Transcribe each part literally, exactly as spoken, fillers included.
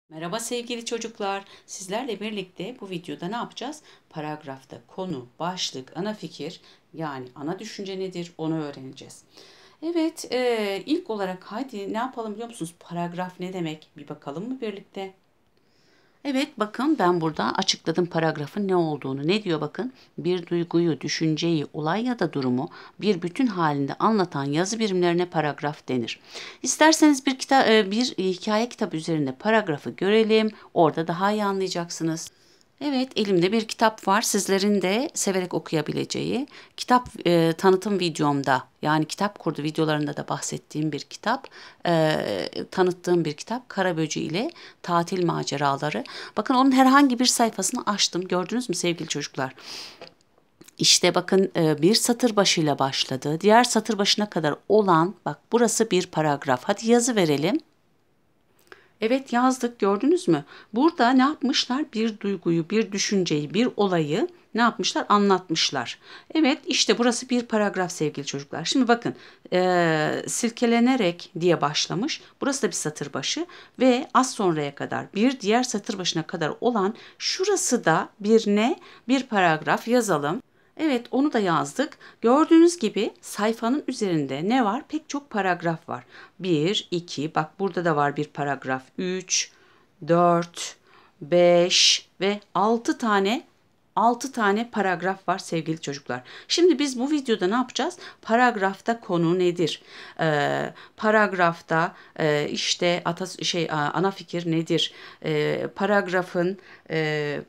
Merhaba sevgili çocuklar. Sizlerle birlikte bu videoda ne yapacağız? Paragrafta konu, başlık, ana fikir yani ana düşünce nedir onu öğreneceğiz. Evet, e, ilk olarak hadi ne yapalım biliyor musunuz? Paragraf ne demek? Bir bakalım mı birlikte? Evet, bakın ben burada açıkladım paragrafın ne olduğunu. Ne diyor bakın? Bir duyguyu, düşünceyi, olay ya da durumu bir bütün halinde anlatan yazı birimlerine paragraf denir. İsterseniz bir kita bir hikaye kitabı üzerinde paragrafı görelim. Orada daha iyi anlayacaksınız. Evet, elimde bir kitap var. Sizlerin de severek okuyabileceği. Kitap e, tanıtım videomda, yani kitap kurdu videolarında da bahsettiğim bir kitap. E, tanıttığım bir kitap. Karaböcü ile Tatil Maceraları. Bakın onun herhangi bir sayfasını açtım. Gördünüz mü sevgili çocuklar? İşte bakın e, bir satır başıyla başladı. Diğer satır başına kadar olan, bak burası bir paragraf. Hadi yazı verelim. Evet, yazdık, gördünüz mü? Burada ne yapmışlar? Bir duyguyu, bir düşünceyi, bir olayı ne yapmışlar? Anlatmışlar. Evet, işte burası bir paragraf sevgili çocuklar. Şimdi bakın, e, silkelenerek diye başlamış. Burası da bir satır başı ve az sonraya kadar bir diğer satır başına kadar olan şurası da bir ne? Bir paragraf yazalım. Evet, onu da yazdık. Gördüğünüz gibi sayfanın üzerinde ne var? Pek çok paragraf var. Bir, iki, bak burada da var bir paragraf. Üç, dört, beş ve altı tane altı tane paragraf var sevgili çocuklar. Şimdi biz bu videoda ne yapacağız? Paragrafta konu nedir? Ee, paragrafta e, işte atas şey ana fikir nedir? Ee, paragrafın e,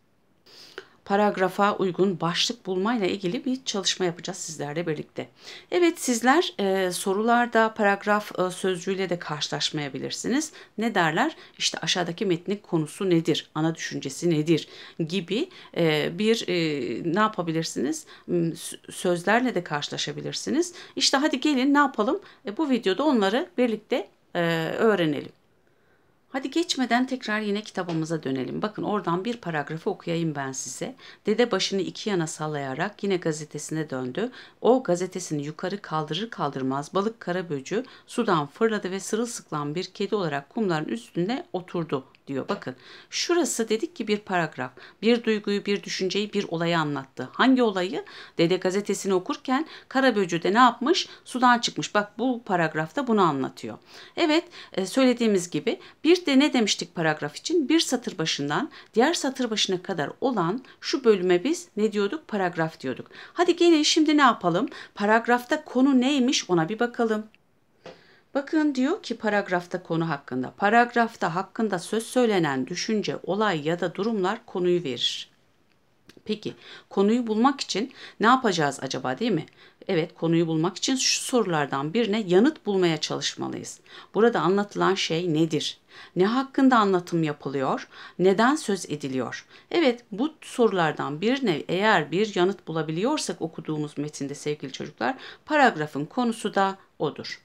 paragrafa uygun başlık bulmayla ilgili bir çalışma yapacağız sizlerle birlikte. Evet, sizler e, sorularda paragraf e, sözcüğüyle de karşılaşmayabilirsiniz. Ne derler? İşte aşağıdaki metnin konusu nedir? Ana düşüncesi nedir? Gibi e, bir e, ne yapabilirsiniz? Sözlerle de karşılaşabilirsiniz. İşte hadi gelin ne yapalım? E, bu videoda onları birlikte e, öğrenelim. Hadi geçmeden tekrar yine kitabımıza dönelim. Bakın oradan bir paragrafı okuyayım ben size. Dede başını iki yana sallayarak yine gazetesine döndü. O gazetesini yukarı kaldırır kaldırmaz balık karaböcü sudan fırladı ve sırılsıklam bir kedi olarak kumların üstünde oturdu diyor. Bakın şurası dedik ki bir paragraf. Bir duyguyu, bir düşünceyi, bir olayı anlattı. Hangi olayı? Dede gazetesini okurken karaböcü de ne yapmış? Sudan çıkmış. Bak bu paragrafta bunu anlatıyor. Evet, söylediğimiz gibi bir de ne demiştik paragraf için? Bir satır başından diğer satır başına kadar olan şu bölüme biz ne diyorduk? Paragraf diyorduk. Hadi gelin şimdi ne yapalım? Paragrafta konu neymiş ona bir bakalım. Bakın diyor ki paragrafta konu hakkında. Paragrafta hakkında söz söylenen düşünce, olay ya da durumlar konuyu verir. Peki konuyu bulmak için ne yapacağız acaba değil mi? Evet, konuyu bulmak için şu sorulardan birine yanıt bulmaya çalışmalıyız. Burada anlatılan şey nedir? Ne hakkında anlatım yapılıyor? Neden söz ediliyor? Evet, bu sorulardan birine eğer bir yanıt bulabiliyorsak okuduğumuz metinde sevgili çocuklar, paragrafın konusu da odur.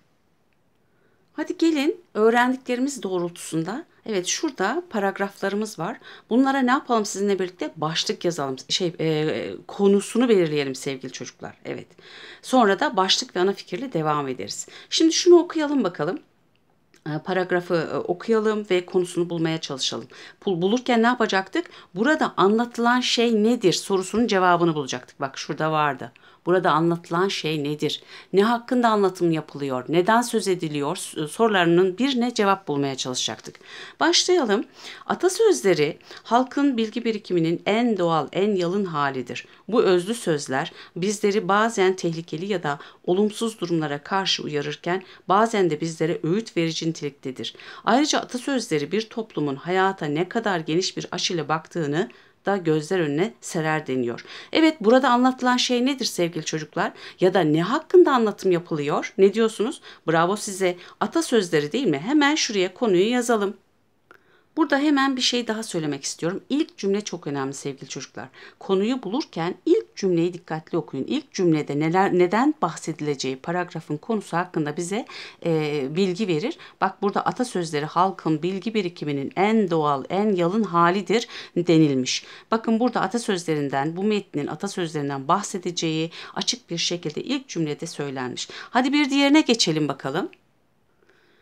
Hadi gelin öğrendiklerimiz doğrultusunda, evet şurada paragraflarımız var. Bunlara ne yapalım sizinle birlikte? Başlık yazalım. Şey e, konusunu belirleyelim sevgili çocuklar. Evet. Sonra da başlık ve ana fikirle devam ederiz. Şimdi şunu okuyalım bakalım. Paragrafı okuyalım ve konusunu bulmaya çalışalım. Bulurken ne yapacaktık? Burada anlatılan şey nedir sorusunun cevabını bulacaktık. Bak şurada vardı. Burada anlatılan şey nedir? Ne hakkında anlatım yapılıyor? Neden söz ediliyor? Sorularının birine cevap bulmaya çalışacaktık. Başlayalım. Atasözleri halkın bilgi birikiminin en doğal, en yalın halidir. Bu özlü sözler bizleri bazen tehlikeli ya da olumsuz durumlara karşı uyarırken bazen de bizlere öğüt verici niteliktedir. Ayrıca atasözleri bir toplumun hayata ne kadar geniş bir açıyla baktığını da gözler önüne serer deniyor. Evet, burada anlatılan şey nedir sevgili çocuklar? Ya da ne hakkında anlatım yapılıyor? Ne diyorsunuz? Bravo size. Atasözleri değil mi? Hemen şuraya konuyu yazalım. Burada hemen bir şey daha söylemek istiyorum. İlk cümle çok önemli sevgili çocuklar. Konuyu bulurken ilk cümleyi dikkatli okuyun. İlk cümlede neler neden bahsedileceği paragrafın konusu hakkında bize e, bilgi verir. Bak burada atasözleri halkın bilgi birikiminin en doğal, en yalın halidir denilmiş. Bakın burada atasözlerinden, bu metnin atasözlerinden bahsedeceği açık bir şekilde ilk cümlede söylenmiş. Hadi bir diğerine geçelim bakalım.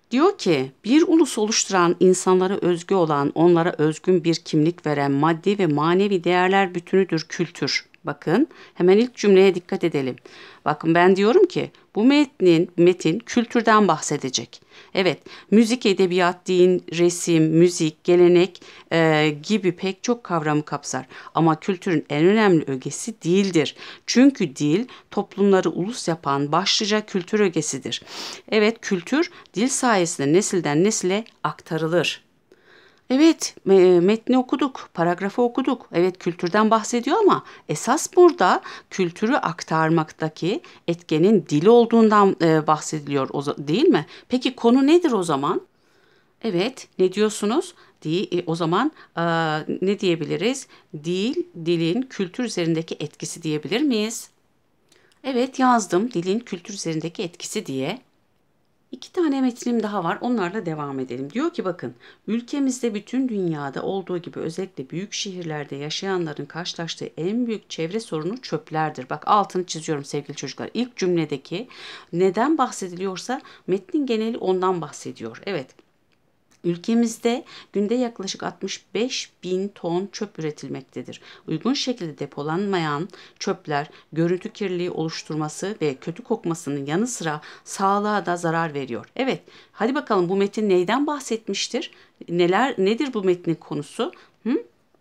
Diyor ki bir ulus oluşturan, insanlara özgü olan, onlara özgün bir kimlik veren maddi ve manevi değerler bütünüdür kültür. Bakın hemen ilk cümleye dikkat edelim. Bakın ben diyorum ki bu metnin metin kültürden bahsedecek. Evet, müzik, edebiyat, din, resim, müzik, gelenek e, gibi pek çok kavramı kapsar. Ama kültürün en önemli ögesi dildir. Çünkü dil toplumları ulus yapan başlıca kültür ögesidir. Evet, kültür dil sayesinde nesilden nesile aktarılır. Evet, me- metni okuduk, paragrafı okuduk. Evet, kültürden bahsediyor ama esas burada kültürü aktarmaktaki etkenin dil olduğundan e, bahsediliyor, o, za- değil mi? Peki konu nedir o zaman? Evet, ne diyorsunuz? Di, e, o zaman e, ne diyebiliriz? Dil, dilin kültür üzerindeki etkisi diyebilir miyiz? Evet, yazdım dilin kültür üzerindeki etkisi diye. İki tane metnim daha var. Onlarla devam edelim. Diyor ki bakın, ülkemizde bütün dünyada olduğu gibi özellikle büyük şehirlerde yaşayanların karşılaştığı en büyük çevre sorunu çöplerdir. Bak altını çiziyorum sevgili çocuklar. İlk cümledeki neden bahsediliyorsa metnin geneli ondan bahsediyor. Evet. Ülkemizde günde yaklaşık altmış beş bin ton çöp üretilmektedir. Uygun şekilde depolanmayan çöpler görüntü kirliliği oluşturması ve kötü kokmasının yanı sıra sağlığa da zarar veriyor. Evet, hadi bakalım bu metin neyden bahsetmiştir? Neler nedir bu metnin konusu? Hı?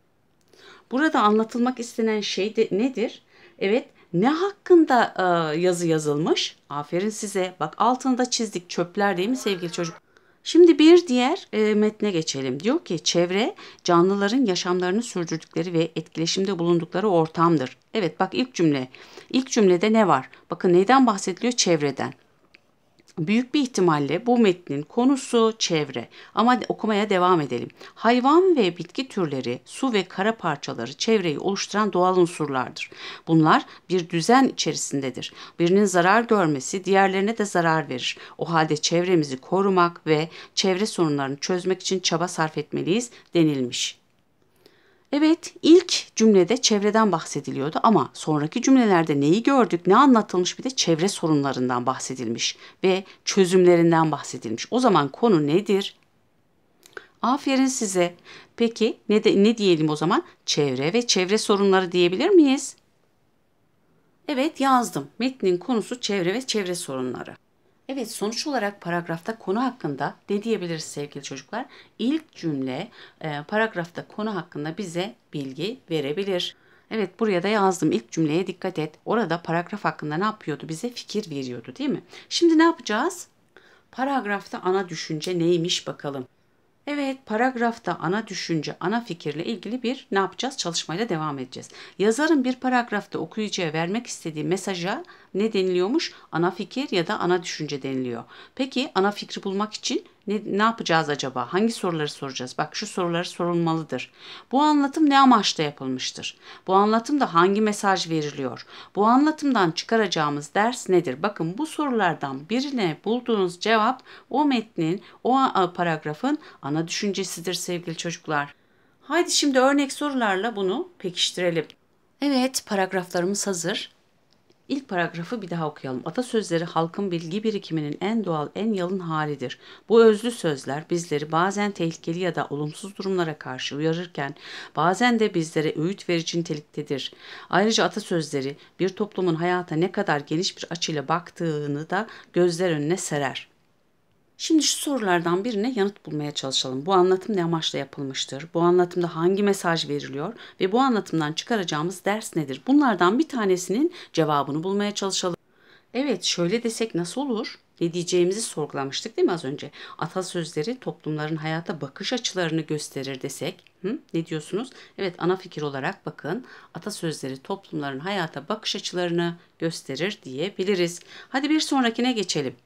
Burada anlatılmak istenen şey de nedir? Evet, ne hakkında e, yazı yazılmış? Aferin size. Bak altında çizdik çöpler değil mi sevgili çocuk? Şimdi bir diğer e, metne geçelim. Diyor ki çevre canlıların yaşamlarını sürdürdükleri ve etkileşimde bulundukları ortamdır. Evet bak ilk cümle. İlk cümlede ne var? Bakın neyden bahsediliyor? Çevreden. Büyük bir ihtimalle bu metnin konusu çevre. Ama okumaya devam edelim. Hayvan ve bitki türleri, su ve kara parçaları çevreyi oluşturan doğal unsurlardır. Bunlar bir düzen içerisindedir. Birinin zarar görmesi diğerlerine de zarar verir. O halde çevremizi korumak ve çevre sorunlarını çözmek için çaba sarf etmeliyiz denilmiş. Evet, ilk cümlede çevreden bahsediliyordu ama sonraki cümlelerde neyi gördük, ne anlatılmış bir de çevre sorunlarından bahsedilmiş ve çözümlerinden bahsedilmiş. O zaman konu nedir? Aferin size. Peki ne de, ne diyelim o zaman? Çevre ve çevre sorunları diyebilir miyiz? Evet yazdım. Metnin konusu çevre ve çevre sorunları. Evet, sonuç olarak paragrafta konu hakkında ne diyebiliriz sevgili çocuklar? İlk cümle e, paragrafta konu hakkında bize bilgi verebilir. Evet, buraya da yazdım. İlk cümleye dikkat et. Orada paragraf hakkında ne yapıyordu? Bize fikir veriyordu, değil mi? Şimdi ne yapacağız? Paragrafta ana düşünce neymiş bakalım. Evet, paragrafta ana düşünce, ana fikirle ilgili bir ne yapacağız? Çalışmayla devam edeceğiz. Yazarın bir paragrafta okuyucuya vermek istediği mesaja ne deniliyormuş? Ana fikir ya da ana düşünce deniliyor. Peki ana fikri bulmak için ne, ne yapacağız acaba? Hangi soruları soracağız? Bak şu soruları sorulmalıdır. Bu anlatım ne amaçla yapılmıştır? Bu anlatımda hangi mesaj veriliyor? Bu anlatımdan çıkaracağımız ders nedir? Bakın bu sorulardan birine bulduğunuz cevap o metnin, o paragrafın ana düşüncesidir sevgili çocuklar. Haydi şimdi örnek sorularla bunu pekiştirelim. Evet, paragraflarımız hazır. İlk paragrafı bir daha okuyalım. Atasözleri halkın bilgi birikiminin en doğal, en yalın halidir. Bu özlü sözler bizleri bazen tehlikeli ya da olumsuz durumlara karşı uyarırken bazen de bizlere öğüt verici niteliktedir. Ayrıca atasözleri bir toplumun hayata ne kadar geniş bir açıyla baktığını da gözler önüne serer. Şimdi şu sorulardan birine yanıt bulmaya çalışalım. Bu anlatım ne amaçla yapılmıştır? Bu anlatımda hangi mesaj veriliyor? Ve bu anlatımdan çıkaracağımız ders nedir? Bunlardan bir tanesinin cevabını bulmaya çalışalım. Evet, şöyle desek nasıl olur? Ne diyeceğimizi sorgulamıştık değil mi az önce? Atasözleri toplumların hayata bakış açılarını gösterir desek. Hı? Ne diyorsunuz? Evet, ana fikir olarak bakın. Atasözleri toplumların hayata bakış açılarını gösterir diyebiliriz. Hadi bir sonrakine geçelim.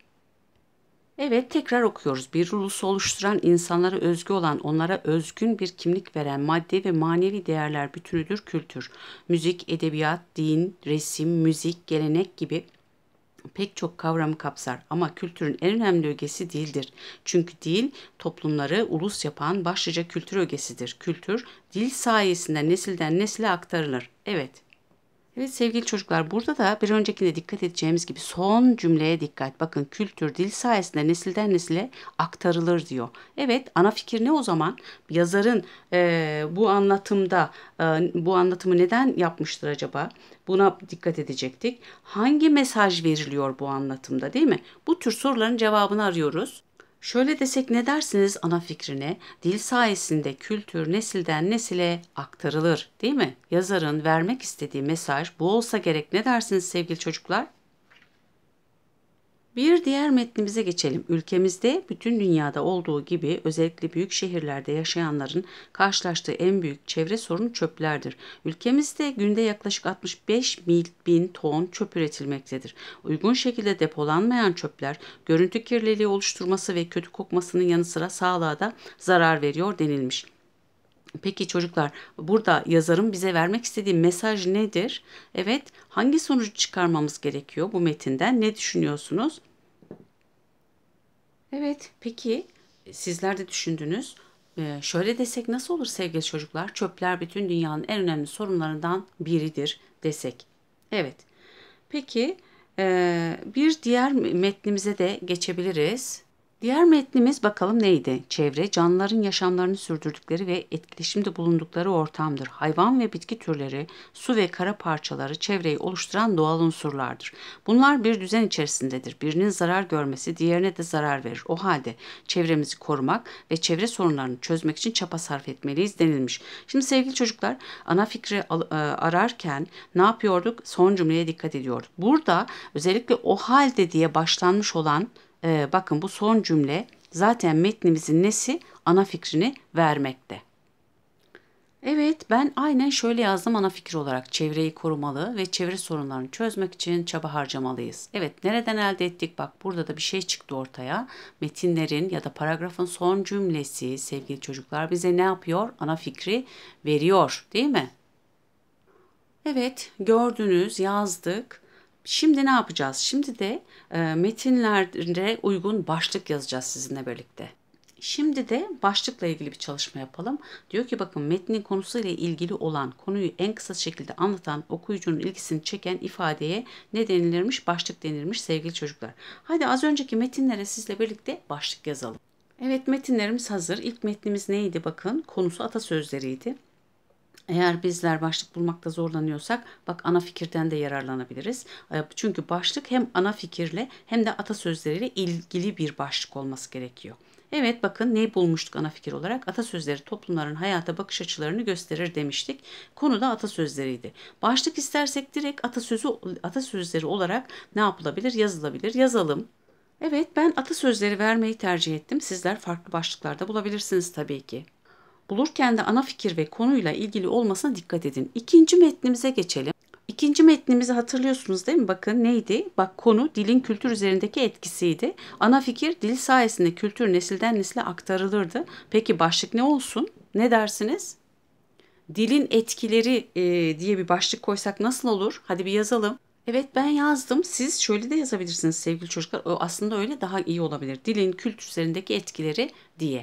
Evet, tekrar okuyoruz. Bir ulusu oluşturan, insanlara özgü olan, onlara özgün bir kimlik veren maddi ve manevi değerler bütünüdür kültür. Müzik, edebiyat, din, resim, müzik, gelenek gibi pek çok kavramı kapsar ama kültürün en önemli ögesi dildir. Çünkü dil toplumları ulus yapan başlıca kültür ögesidir. Kültür dil sayesinde nesilden nesile aktarılır. Evet. Evet sevgili çocuklar, burada da bir öncekinde dikkat edeceğimiz gibi son cümleye dikkat. Bakın, kültür dil sayesinde nesilden nesile aktarılır diyor. Evet, ana fikir ne o zaman? Yazarın eee, bu anlatımda eee, bu anlatımı neden yapmıştır acaba? Buna dikkat edecektik. Hangi mesaj veriliyor bu anlatımda, değil mi? Bu tür soruların cevabını arıyoruz. Şöyle desek ne dersiniz ana fikrine? Dil sayesinde kültür nesilden nesile aktarılır, değil mi? Yazarın vermek istediği mesaj bu olsa gerek. Ne dersiniz sevgili çocuklar? Bir diğer metnimize geçelim. Ülkemizde bütün dünyada olduğu gibi özellikle büyük şehirlerde yaşayanların karşılaştığı en büyük çevre sorunu çöplerdir. Ülkemizde günde yaklaşık altmış beş bin ton çöp üretilmektedir. Uygun şekilde depolanmayan çöpler görüntü kirliliği oluşturması ve kötü kokmasının yanı sıra sağlığa da zarar veriyor denilmiş. Peki çocuklar, burada yazarın bize vermek istediği mesaj nedir? Evet, hangi sonucu çıkarmamız gerekiyor bu metinden? Ne düşünüyorsunuz? Evet, peki sizler de düşündünüz. Ee, şöyle desek nasıl olur sevgili çocuklar? Çöpler bütün dünyanın en önemli sorunlarından biridir desek. Evet. Peki e, bir diğer metnimize de geçebiliriz. Diğer metnimiz bakalım neydi? Çevre, canlıların yaşamlarını sürdürdükleri ve etkileşimde bulundukları ortamdır. Hayvan ve bitki türleri, su ve kara parçaları çevreyi oluşturan doğal unsurlardır. Bunlar bir düzen içerisindedir. Birinin zarar görmesi diğerine de zarar verir. O halde çevremizi korumak ve çevre sorunlarını çözmek için çaba sarf etmeliyiz denilmiş. Şimdi sevgili çocuklar, ana fikri al- e, ararken ne yapıyorduk? Son cümleye dikkat ediyorduk. Burada özellikle o halde diye başlanmış olan ee, bakın bu son cümle zaten metnimizin nesi? Ana fikrini vermekte. Evet, ben aynen şöyle yazdım ana fikir olarak. Çevreyi korumalı ve çevre sorunlarını çözmek için çaba harcamalıyız. Evet, nereden elde ettik? Bak, burada da bir şey çıktı ortaya. Metinlerin ya da paragrafın son cümlesi sevgili çocuklar bize ne yapıyor? Ana fikri veriyor, değil mi? Evet, gördünüz, yazdık. Şimdi ne yapacağız? Şimdi de e, metinlere uygun başlık yazacağız sizinle birlikte. Şimdi de başlıkla ilgili bir çalışma yapalım. Diyor ki bakın, metnin konusuyla ilgili olan, konuyu en kısa şekilde anlatan, okuyucunun ilgisini çeken ifadeye ne denilirmiş? Başlık denilmiş sevgili çocuklar. Hadi az önceki metinlere sizle birlikte başlık yazalım. Evet, metinlerimiz hazır. İlk metnimiz neydi bakın? Konusu atasözleriydi. Eğer bizler başlık bulmakta zorlanıyorsak bak, ana fikirden de yararlanabiliriz. E, Çünkü başlık hem ana fikirle hem de atasözleriyle ilgili bir başlık olması gerekiyor. Evet, bakın ne bulmuştuk ana fikir olarak? Atasözleri toplumların hayata bakış açılarını gösterir demiştik. Konu da atasözleriydi. Başlık istersek direkt atasözü atasözleri olarak ne yapılabilir? Yazılabilir. Yazalım. Evet, ben atasözleri vermeyi tercih ettim. Sizler farklı başlıklarda bulabilirsiniz tabii ki. Bulurken de ana fikir ve konuyla ilgili olmasına dikkat edin. İkinci metnimize geçelim. İkinci metnimizi hatırlıyorsunuz değil mi? Bakın neydi? Bak, konu dilin kültür üzerindeki etkisiydi. Ana fikir, dil sayesinde kültür nesilden nesile aktarılırdı. Peki başlık ne olsun? Ne dersiniz? Dilin etkileri e, diye bir başlık koysak nasıl olur? Hadi bir yazalım. Evet, ben yazdım. Siz şöyle de yazabilirsiniz sevgili çocuklar. O aslında öyle daha iyi olabilir. Dilin kültür üzerindeki etkileri diye.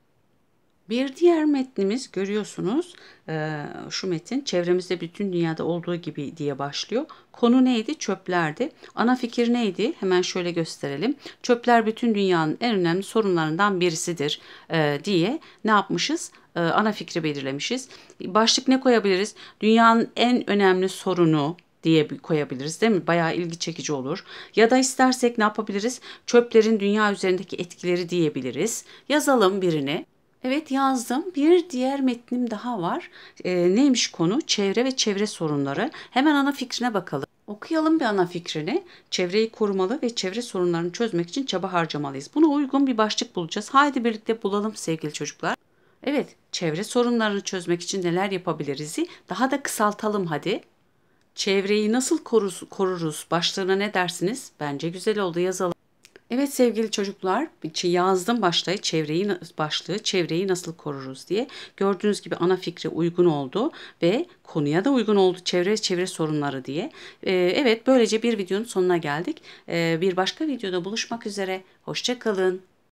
Bir diğer metnimiz görüyorsunuz, eee, şu metin çevremizde bütün dünyada olduğu gibi diye başlıyor. Konu neydi? Çöplerdi. Ana fikir neydi? Hemen şöyle gösterelim. Çöpler bütün dünyanın en önemli sorunlarından birisidir eee, diye ne yapmışız? Eee, ana fikri belirlemişiz. Başlık ne koyabiliriz? Dünyanın en önemli sorunu diye bir koyabiliriz değil mi? Bayağı ilgi çekici olur. Ya da istersek ne yapabiliriz? Çöplerin dünya üzerindeki etkileri diyebiliriz. Yazalım birini. Evet, yazdım. Bir diğer metnim daha var. Ee, neymiş konu? Çevre ve çevre sorunları. Hemen ana fikrine bakalım. Okuyalım bir ana fikrini. Çevreyi korumalı ve çevre sorunlarını çözmek için çaba harcamalıyız. Buna uygun bir başlık bulacağız. Haydi birlikte bulalım sevgili çocuklar. Evet, çevre sorunlarını çözmek için neler yapabiliriz'i daha da kısaltalım hadi. Çevreyi nasıl koruruz, koruruz başlığına ne dersiniz? Bence güzel oldu, yazalım. Evet sevgili çocuklar, yazdım başlığı çevreyi başlığı çevreyi nasıl koruruz diye. Gördüğünüz gibi ana fikre uygun oldu ve konuya da uygun oldu, çevre ve çevre sorunları diye. Ee, evet, böylece bir videonun sonuna geldik. Ee, bir başka videoda buluşmak üzere. Hoşça kalın.